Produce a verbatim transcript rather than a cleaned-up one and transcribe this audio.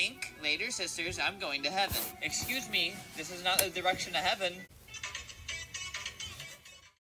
Yoink. Later, sisters, I'm going to heaven. Excuse me, this is not the direction to heaven.